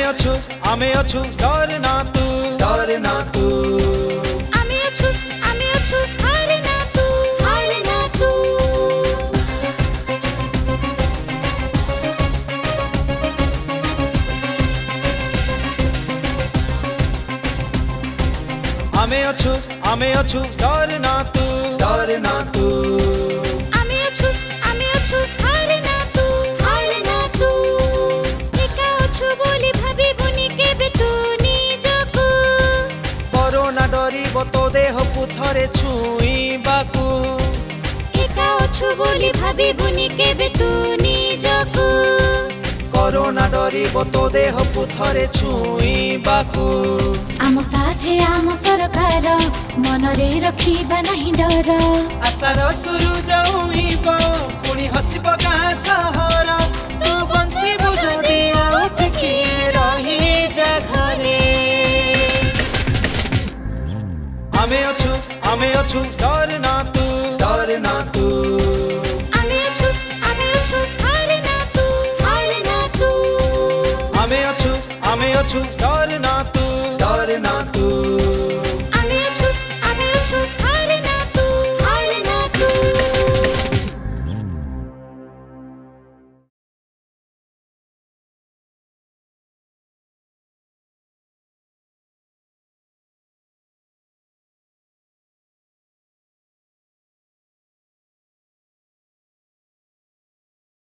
आमे अछु डर ना तू आमे अछु हार ना तू आमे अछु डर ना तू आमे अछु हार ना तू एका अछु बोली भाबी बुनी केबे तू निजकू कोरोना डरिब तो देह पुथरे छुईबाकू एका अछु बोली भाबी बुनी केबे तू निजकू कोरोना डरिब तो देह पुथरे छुईबाकू आम साथे आम सरकार मन रे रखिबा नहीं डर आशार सुरुज उइब पुणी हसिब गाँ सहर तू बंचिबु जदि आउटकी रही जा घरे आमे अछु डर ना तू आमे अछु हार ना तू आमे अछु डर ना तू